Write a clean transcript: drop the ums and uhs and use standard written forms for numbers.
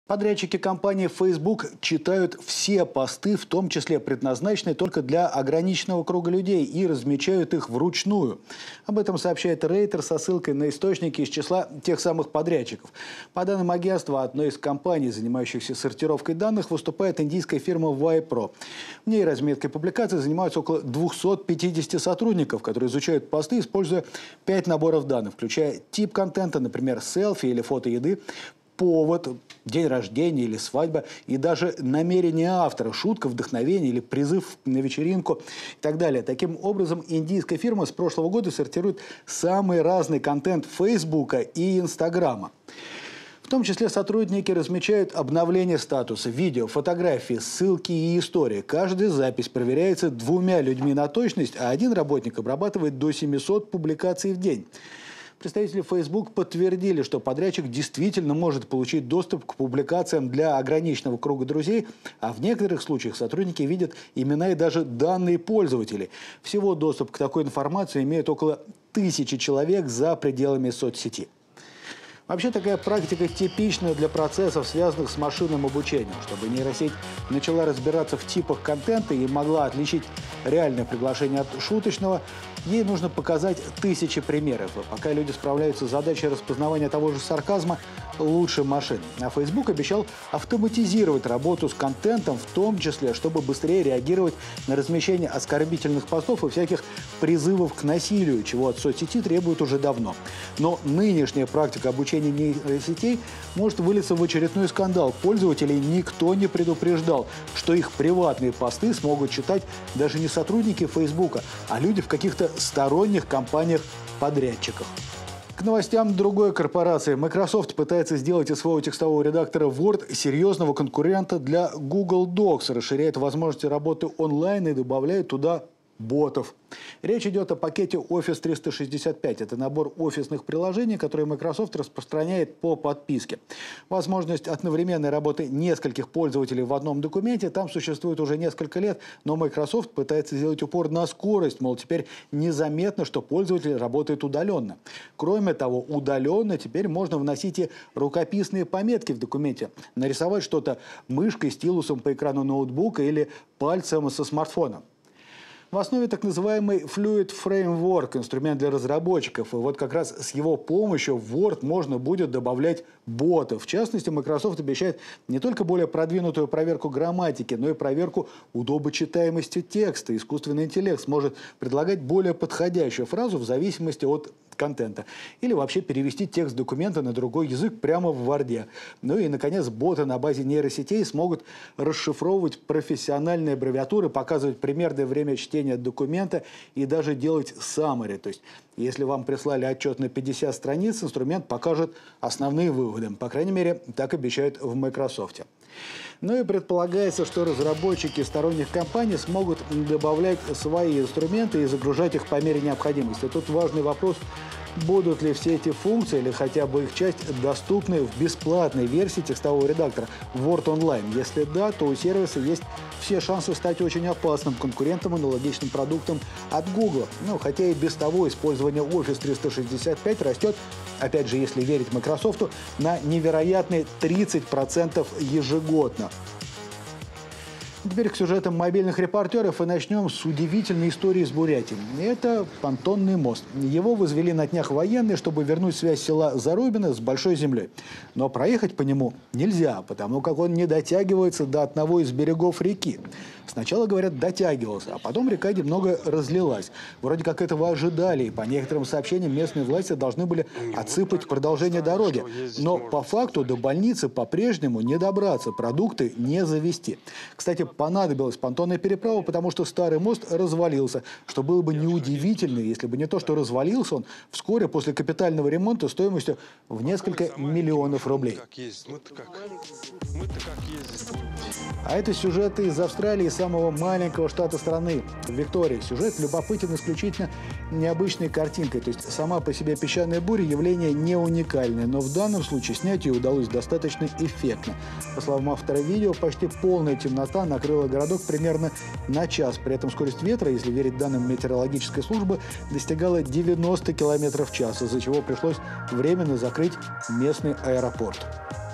Подрядчики компании Facebook читают все посты, в том числе предназначенные только для ограниченного круга людей, и размечают их вручную. Об этом сообщает Рейтер со ссылкой на источники из числа тех самых подрядчиков. По данным агентства, одной из компаний, занимающихся сортировкой данных, выступает индийская фирма Wipro. В ней разметкой публикаций занимаются около 250 сотрудников, которые изучают посты, используя 5 наборов данных, включая тип контента, например, селфи или фото еды, повод, день рождения или свадьба, и даже намерение автора, шутка, вдохновение или призыв на вечеринку и так далее. Таким образом, индийская фирма с прошлого года сортирует самый разный контент Фейсбука и Инстаграма. В том числе сотрудники размечают обновление статуса, видео, фотографии, ссылки и истории. Каждая запись проверяется 2 людьми на точность, а один работник обрабатывает до 700 публикаций в день. Представители Facebook подтвердили, что подрядчик действительно может получить доступ к публикациям для ограниченного круга друзей, а в некоторых случаях сотрудники видят имена и даже данные пользователей. Всего доступ к такой информации имеют около 1000 человек за пределами соцсети. Вообще такая практика типична для процессов, связанных с машинным обучением. Чтобы нейросеть начала разбираться в типах контента и могла отличить реальное приглашение от шуточного, ей нужно показать 1000 примеров. И пока люди справляются с задачей распознавания того же сарказма лучше машин. А Facebook обещал автоматизировать работу с контентом, в том числе, чтобы быстрее реагировать на размещение оскорбительных постов и всяких призывов к насилию, чего от соцсети требуют уже давно. Но нынешняя практика обучения нейросетей может вылиться в очередной скандал. Пользователей никто не предупреждал, что их приватные посты смогут читать даже не сотрудники Фейсбука, а люди в каких-то сторонних компаниях-подрядчиках. К новостям другой корпорации. Microsoft пытается сделать из своего текстового редактора Word серьезного конкурента для Google Docs, расширяет возможности работы онлайн и добавляет туда ботов. Речь идет о пакете Office 365. Это набор офисных приложений, которые Microsoft распространяет по подписке. Возможность одновременной работы нескольких пользователей в одном документе там существует уже несколько лет, но Microsoft пытается сделать упор на скорость, мол, теперь незаметно, что пользователь работает удаленно. Кроме того, удаленно теперь можно вносить и рукописные пометки в документе, нарисовать что-то мышкой, стилусом по экрану ноутбука или пальцем со смартфона. В основе так называемый Fluid Framework, инструмент для разработчиков. И вот как раз с его помощью в Word можно будет добавлять ботов. В частности, Microsoft обещает не только более продвинутую проверку грамматики, но и проверку удобочитаемости текста. Искусственный интеллект сможет предлагать более подходящую фразу в зависимости от контента. Или вообще перевести текст документа на другой язык прямо в Word. Ну и, наконец, боты на базе нейросетей смогут расшифровывать профессиональные аббревиатуры, показывать примерное время чтения документа и даже делать summary. То есть, если вам прислали отчет на 50 страниц, инструмент покажет основные выводы. По крайней мере, так обещают в Microsoft. Ну и предполагается, что разработчики сторонних компаний смогут добавлять свои инструменты и загружать их по мере необходимости. Тут важный вопрос, будут ли все эти функции или хотя бы их часть доступны в бесплатной версии текстового редактора Word Online. Если да, то у сервиса есть все шансы стать очень опасным конкурентом аналогичным продуктам от Google. Ну, хотя и без того использование Office 365 растет, опять же, если верить Microsoft, на невероятные 30% ежегодно. Теперь к сюжетам мобильных репортеров и начнем с удивительной истории с Бурятией. Это понтонный мост. Его возвели на днях военные, чтобы вернуть связь села Зарубино с большой землей. Но проехать по нему нельзя, потому как он не дотягивается до одного из берегов реки. Сначала, говорят, дотягивался, а потом река немного разлилась. Вроде как этого ожидали, и по некоторым сообщениям местные власти должны были отсыпать продолжение дороги. Но по факту до больницы по-прежнему не добраться, продукты не завезти. Кстати, понадобилась понтонная переправа, потому что старый мост развалился, что было бы неудивительно, если бы не то, что развалился он вскоре после капитального ремонта стоимостью в несколько миллионов рублей. А это сюжеты из Австралии, самого маленького штата страны, Виктории. Сюжет любопытен исключительно необычной картинкой. То есть сама по себе песчаная буря явление не уникальное, но в данном случае снять ее удалось достаточно эффектно. По словам автора видео, почти полная темнота накрыла городок примерно на час. При этом скорость ветра, если верить данным метеорологической службы, достигала 90 км в час, из-за чего пришлось временно закрыть местный аэропорт.